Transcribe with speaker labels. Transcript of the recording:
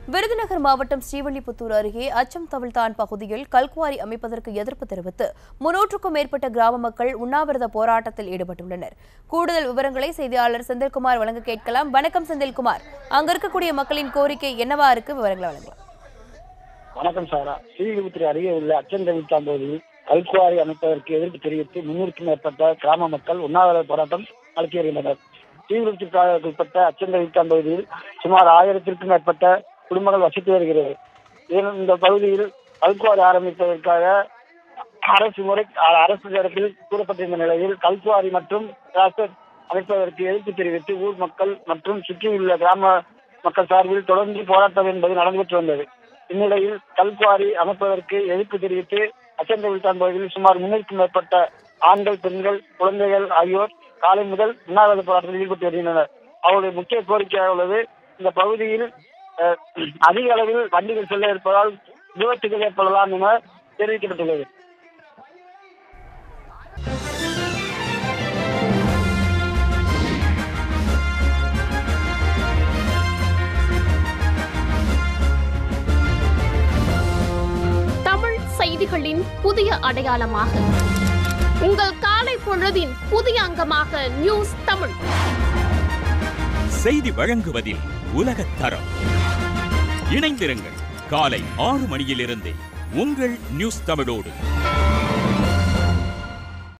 Speaker 1: விருதுநகர் மாவட்டம் ஸ்ரீவில்லிபுத்தூர் அருகே அச்சம் தவிழ்தான் பகுதியில் கல்குவாரி அமைப்பதற்கு எதிர்ப்பு தெரிவித்து 300க்கும் மேற்பட்ட கிராம மக்கள் உண்ணாவிரத போராட்டத்தில் ஈடுபட்டுள்ளனர். கூடுதல் விவரங்களை செய்தியாளர் செந்தில்குமார் வழங்க கேட்கலாம். வணக்கம் செந்தில்குமார், அங்க இருக்கக்கூடிய மக்களின் கோரிக்கை என்னவா இருக்கு? விவரங்களை வழங்கலாம்.
Speaker 2: வணக்கம் சாரா. ஸ்ரீவில்லிபுத்தூர் அருகே உள்ள அச்சம் தவிழ்தான் பகுதியில் கல்குவாரி அமைப்பதற்கு எதிர்ப்பு தெரிவித்து 300க்கும் மேற்பட்ட கிராம மக்கள் உண்ணாவிரத போராட்டம் நடத்தி வருகின்றனர். ஸ்ரீவில்லிபுத்தூருக்குட்பட்ட அச்சம் தவிழ்தான் பகுதியில் சுமார் 1000க்கும் மேற்பட்ட குடும்பங்கள் வசித்து வருகிறது. இந்த பகுதியில் கல்குவாரி ஆரம்பிப்பதற்காக அரசு தரப்பில் கூறப்பட்டிருந்த நிலையில் கல்குவாரி மற்றும் அமைப்பதற்கு எதிர்ப்பு தெரிவித்து ஊர் மக்கள் மற்றும் சுற்றியுள்ள கிராம மக்கள் சார்பில் தொடர்ந்து போராட்டம் என்பது நடைபெற்று வந்தது. இந்நிலையில் கல்குவாரி அமைப்பதற்கு எதிர்ப்பு தெரிவித்து அச்சம் தவிழ்தான் பகுதியில் சுமார் 300க்கும் மேற்பட்ட ஆண்கள், பெண்கள், குழந்தைகள் ஆகியோர் காலை முதல் உண்ணாவிரத போராட்டத்தில் ஈடுபட்டு வருகின்றனர். அவருடைய முக்கிய கோரிக்கையாக உள்ளது, இந்த பகுதியில் அதிக அளவில் வண்டிகள் செல்ல இருப்பதால் விபத்துகள் ஏற்படலாம் என தெரிவிக்கப்பட்டுள்ளது.
Speaker 3: தமிழ் செய்திகளின் புதிய அடையாளமாக உங்கள் காலை பொழுதின் புதிய அங்கமாக நியூஸ் தமிழ்
Speaker 4: செய்தி வழங்குவதில் உலகத் தரம். இணைந்திருங்கள். காலை 6 மணியிலிருந்து உங்கள் நியூஸ் தமிழோடு.